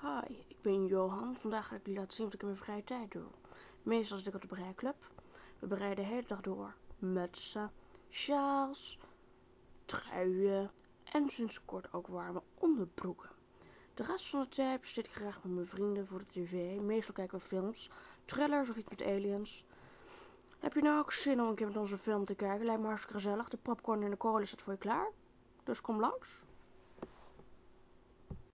Hi, ik ben Johan. Vandaag ga ik jullie laten zien wat ik in mijn vrije tijd doe. Meestal zit ik op de breiklub. We breien de hele dag door mutsen, sjaals, truien en sinds kort ook warme onderbroeken. De rest van de tijd besteed ik graag met mijn vrienden voor de tv. Meestal kijken we films, thrillers of iets met aliens. Heb je nou ook zin om een keer met onze film te kijken? Lijkt me hartstikke gezellig. De popcorn en de cola staat voor je klaar. Dus kom langs.